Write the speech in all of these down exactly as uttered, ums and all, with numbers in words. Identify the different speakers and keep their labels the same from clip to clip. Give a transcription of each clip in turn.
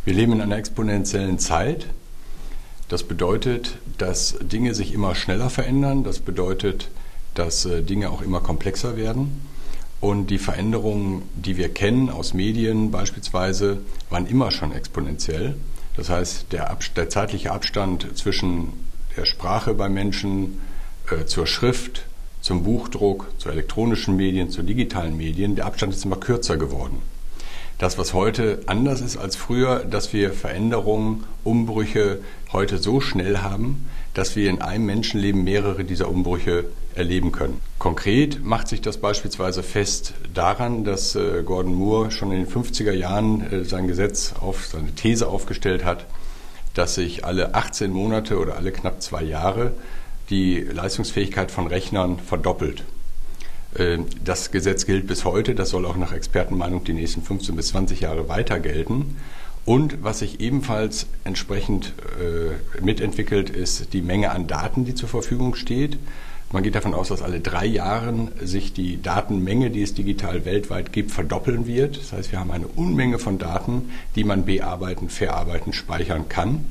Speaker 1: Wir leben in einer exponentiellen Zeit. Das bedeutet, dass Dinge sich immer schneller verändern. Das bedeutet, dass Dinge auch immer komplexer werden. Und die Veränderungen, die wir kennen aus Medien beispielsweise, waren immer schon exponentiell. Das heißt, der, Ab- der zeitliche Abstand zwischen der Sprache bei Menschen äh, zur Schrift, zum Buchdruck, zu elektronischen Medien, zu digitalen Medien, der Abstand ist immer kürzer geworden. Das, was heute anders ist als früher, dass wir Veränderungen, Umbrüche heute so schnell haben, dass wir in einem Menschenleben mehrere dieser Umbrüche erleben können. Konkret macht sich das beispielsweise fest daran, dass äh, Gordon Moore schon in den fünfziger Jahren äh, sein Gesetz auf, seine These aufgestellt hat, dass sich alle achtzehn Monate oder alle knapp zwei Jahre die Leistungsfähigkeit von Rechnern verdoppelt. Das Gesetz gilt bis heute, das soll auch nach Expertenmeinung die nächsten fünfzehn bis zwanzig Jahre weiter gelten. Und was sich ebenfalls entsprechend äh, mitentwickelt, ist die Menge an Daten, die zur Verfügung steht. Man geht davon aus, dass alle drei Jahre sich die Datenmenge, die es digital weltweit gibt, verdoppeln wird. Das heißt, wir haben eine Unmenge von Daten, die man bearbeiten, verarbeiten, speichern kann.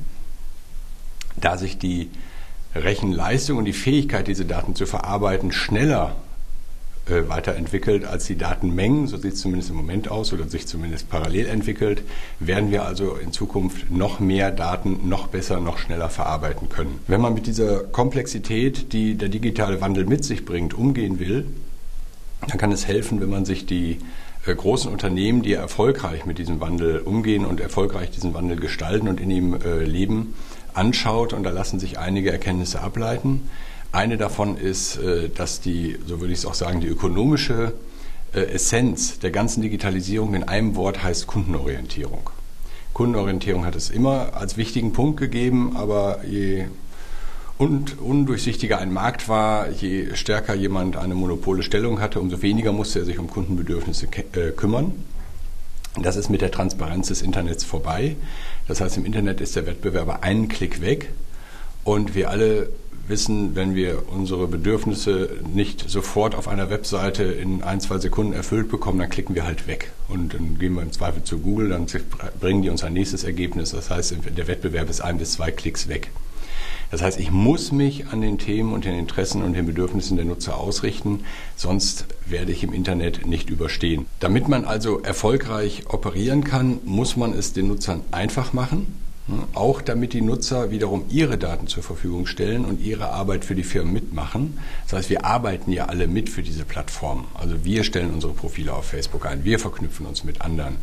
Speaker 1: Da sich die Rechenleistung und die Fähigkeit, diese Daten zu verarbeiten, schneller äh, weiterentwickelt als die Datenmengen, so sieht es zumindest im Moment aus oder sich zumindest parallel entwickelt, werden wir also in Zukunft noch mehr Daten noch besser, noch schneller verarbeiten können. Wenn man mit dieser Komplexität, die der digitale Wandel mit sich bringt, umgehen will, dann kann es helfen, wenn man sich die äh, großen Unternehmen, die erfolgreich mit diesem Wandel umgehen und erfolgreich diesen Wandel gestalten und in ihm äh, leben, anschaut, und da lassen sich einige Erkenntnisse ableiten. Eine davon ist, dass die, so würde ich es auch sagen, die ökonomische Essenz der ganzen Digitalisierung in einem Wort heißt Kundenorientierung. Kundenorientierung hat es immer als wichtigen Punkt gegeben, aber je undurchsichtiger ein Markt war, je stärker jemand eine monopole Stellung hatte, umso weniger musste er sich um Kundenbedürfnisse kümmern. Das ist mit der Transparenz des Internets vorbei. Das heißt, im Internet ist der Wettbewerber einen Klick weg. Und wir alle wissen, wenn wir unsere Bedürfnisse nicht sofort auf einer Webseite in ein, zwei Sekunden erfüllt bekommen, dann klicken wir halt weg. Und dann gehen wir im Zweifel zu Google, dann bringen die uns ein nächstes Ergebnis. Das heißt, der Wettbewerb ist ein bis zwei Klicks weg. Das heißt, ich muss mich an den Themen und den Interessen und den Bedürfnissen der Nutzer ausrichten, sonst werde ich im Internet nicht überstehen. Damit man also erfolgreich operieren kann, muss man es den Nutzern einfach machen, auch damit die Nutzer wiederum ihre Daten zur Verfügung stellen und ihre Arbeit für die Firmen mitmachen. Das heißt, wir arbeiten ja alle mit für diese Plattform. Also wir stellen unsere Profile auf Facebook ein, wir verknüpfen uns mit anderen,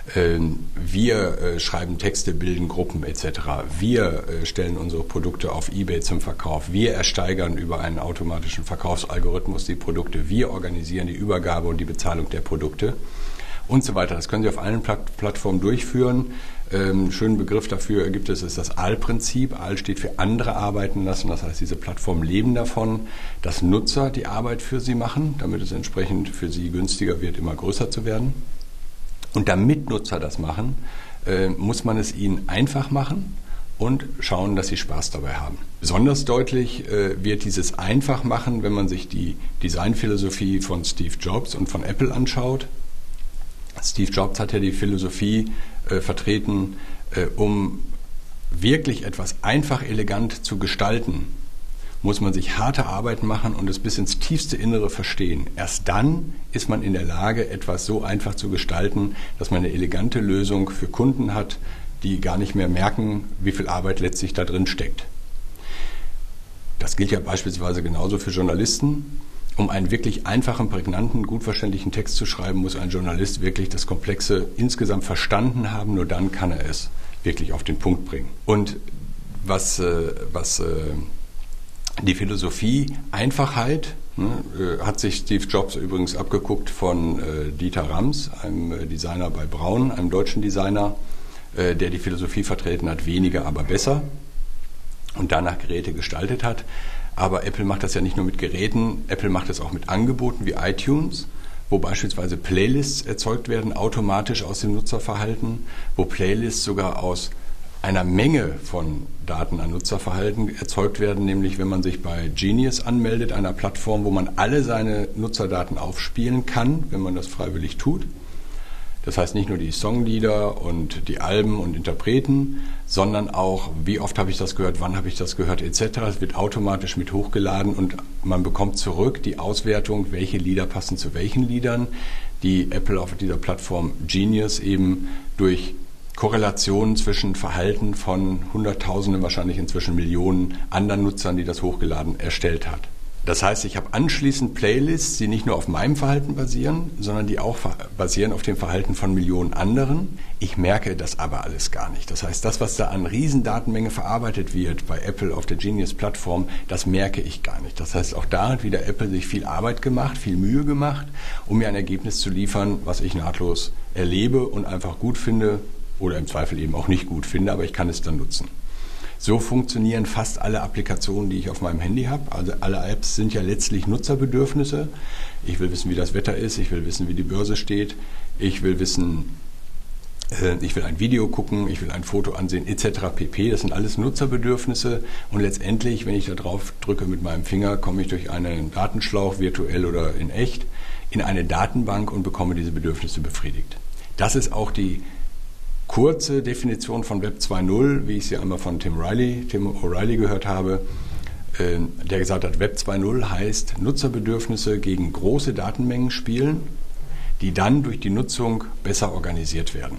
Speaker 1: wir schreiben Texte, bilden Gruppen et cetera. Wir stellen unsere Produkte auf eBay zum Verkauf, wir ersteigern über einen automatischen Verkaufsalgorithmus die Produkte, wir organisieren die Übergabe und die Bezahlung der Produkte und so weiter. Das können Sie auf allen Plattformen durchführen. Einen schönen Begriff dafür gibt es, ist das A L-Prinzip. A L steht für andere arbeiten lassen. Das heißt, diese Plattformen leben davon, dass Nutzer die Arbeit für sie machen, damit es entsprechend für sie günstiger wird, immer größer zu werden. Und damit Nutzer das machen, äh, muss man es ihnen einfach machen und schauen, dass sie Spaß dabei haben. Besonders deutlich äh, wird dieses Einfachmachen, wenn man sich die Designphilosophie von Steve Jobs und von Apple anschaut. Steve Jobs hat ja die Philosophie äh, vertreten, äh, um wirklich etwas einfach elegant zu gestalten, muss man sich harte Arbeit machen und es bis ins tiefste Innere verstehen. Erst dann ist man in der Lage, etwas so einfach zu gestalten, dass man eine elegante Lösung für Kunden hat, die gar nicht mehr merken, wie viel Arbeit letztlich da drin steckt. Das gilt ja beispielsweise genauso für Journalisten. Um einen wirklich einfachen, prägnanten, gut verständlichen Text zu schreiben, muss ein Journalist wirklich das Komplexe insgesamt verstanden haben. Nur dann kann er es wirklich auf den Punkt bringen. Und was, äh, was äh, die Philosophie Einfachheit, ne, äh, hat sich Steve Jobs übrigens abgeguckt von äh, Dieter Rams, einem äh, Designer bei Braun, einem deutschen Designer, äh, der die Philosophie vertreten hat, weniger, aber besser, und danach Geräte gestaltet hat. Aber Apple macht das ja nicht nur mit Geräten, Apple macht es auch mit Angeboten wie iTunes, wo beispielsweise Playlists erzeugt werden, automatisch aus dem Nutzerverhalten, wo Playlists sogar aus einer Menge von Daten an Nutzerverhalten erzeugt werden, nämlich wenn man sich bei Genius anmeldet, einer Plattform, wo man alle seine Nutzerdaten aufspielen kann, wenn man das freiwillig tut. Das heißt nicht nur die Songlieder und die Alben und Interpreten, sondern auch, wie oft habe ich das gehört, wann habe ich das gehört, et cetera. Es wird automatisch mit hochgeladen und man bekommt zurück die Auswertung, welche Lieder passen zu welchen Liedern, die Apple auf dieser Plattform Genius eben durch Korrelationen zwischen Verhalten von Hunderttausenden, wahrscheinlich inzwischen Millionen anderen Nutzern, die das hochgeladen erstellt hat. Das heißt, ich habe anschließend Playlists, die nicht nur auf meinem Verhalten basieren, sondern die auch basieren auf dem Verhalten von Millionen anderen. Ich merke das aber alles gar nicht. Das heißt, das, was da an Riesendatenmenge verarbeitet wird bei Apple auf der Genius-Plattform, das merke ich gar nicht. Das heißt, auch da hat wieder Apple sich viel Arbeit gemacht, viel Mühe gemacht, um mir ein Ergebnis zu liefern, was ich nahtlos erlebe und einfach gut finde oder im Zweifel eben auch nicht gut finde, aber ich kann es dann nutzen. So funktionieren fast alle Applikationen, die ich auf meinem Handy habe. Also alle Apps sind ja letztlich Nutzerbedürfnisse. Ich will wissen, wie das Wetter ist, ich will wissen, wie die Börse steht, ich will wissen, äh, ich will ein Video gucken, ich will ein Foto ansehen, et cetera pp. Das sind alles Nutzerbedürfnisse und letztendlich, wenn ich da drauf drücke mit meinem Finger, komme ich durch einen Datenschlauch, virtuell oder in echt, in eine Datenbank und bekomme diese Bedürfnisse befriedigt. Das ist auch die kurze Definition von Web zwei Punkt null, wie ich sie einmal von Tim Riley, Tim O'Reilly gehört habe, der gesagt hat, Web zwei Punkt null heißt Nutzerbedürfnisse gegen große Datenmengen spielen, die dann durch die Nutzung besser organisiert werden.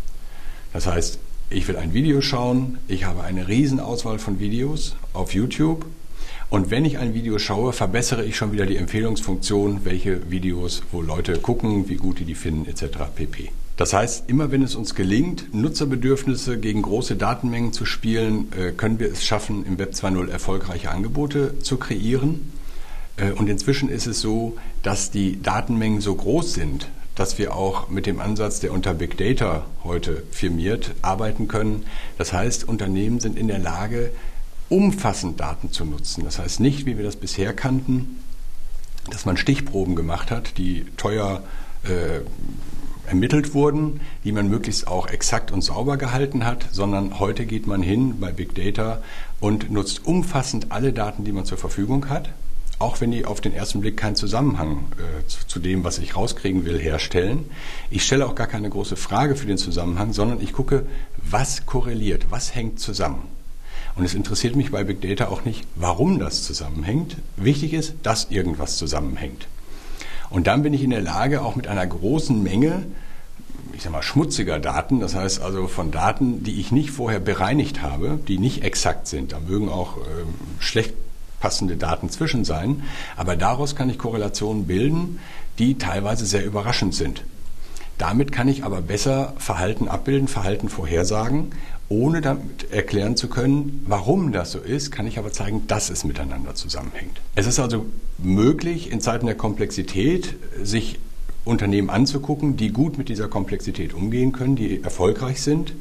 Speaker 1: Das heißt, ich will ein Video schauen, ich habe eine Riesenauswahl von Videos auf YouTube und wenn ich ein Video schaue, verbessere ich schon wieder die Empfehlungsfunktion, welche Videos, wo Leute gucken, wie gut die die finden, et cetera pp. Das heißt, immer wenn es uns gelingt, Nutzerbedürfnisse gegen große Datenmengen zu spielen, können wir es schaffen, im Web zwei Punkt null erfolgreiche Angebote zu kreieren. Und inzwischen ist es so, dass die Datenmengen so groß sind, dass wir auch mit dem Ansatz, der unter Big Data heute firmiert, arbeiten können. Das heißt, Unternehmen sind in der Lage, umfassend Daten zu nutzen. Das heißt nicht, wie wir das bisher kannten, dass man Stichproben gemacht hat, die teuer äh, ermittelt wurden, die man möglichst auch exakt und sauber gehalten hat, sondern heute geht man hin bei Big Data und nutzt umfassend alle Daten, die man zur Verfügung hat, auch wenn die auf den ersten Blick keinen Zusammenhang äh, zu, zu dem, was ich rauskriegen will, herstellen. Ich stelle auch gar keine große Frage für den Zusammenhang, sondern ich gucke, was korreliert, was hängt zusammen. Und es interessiert mich bei Big Data auch nicht, warum das zusammenhängt. Wichtig ist, dass irgendwas zusammenhängt. Und dann bin ich in der Lage, auch mit einer großen Menge, ich sag mal, schmutziger Daten, das heißt also von Daten, die ich nicht vorher bereinigt habe, die nicht exakt sind, da mögen auch äh, schlecht passende Daten zwischen sein, aber daraus kann ich Korrelationen bilden, die teilweise sehr überraschend sind. Damit kann ich aber besser Verhalten abbilden, Verhalten vorhersagen. Ohne damit erklären zu können, warum das so ist, kann ich aber zeigen, dass es miteinander zusammenhängt. Es ist also möglich, in Zeiten der Komplexität sich Unternehmen anzugucken, die gut mit dieser Komplexität umgehen können, die erfolgreich sind.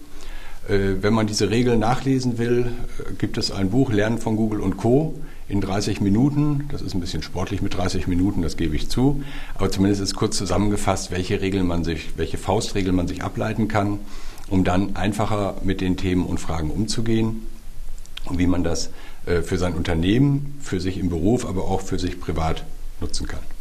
Speaker 1: Wenn man diese Regeln nachlesen will, gibt es ein Buch, Lernen von Google und Co. in dreißig Minuten. Das ist ein bisschen sportlich mit dreißig Minuten, das gebe ich zu. Aber zumindest ist kurz zusammengefasst, welche Regeln man sich, welche Faustregeln man sich ableiten kann, um dann einfacher mit den Themen und Fragen umzugehen und wie man das für sein Unternehmen, für sich im Beruf, aber auch für sich privat nutzen kann.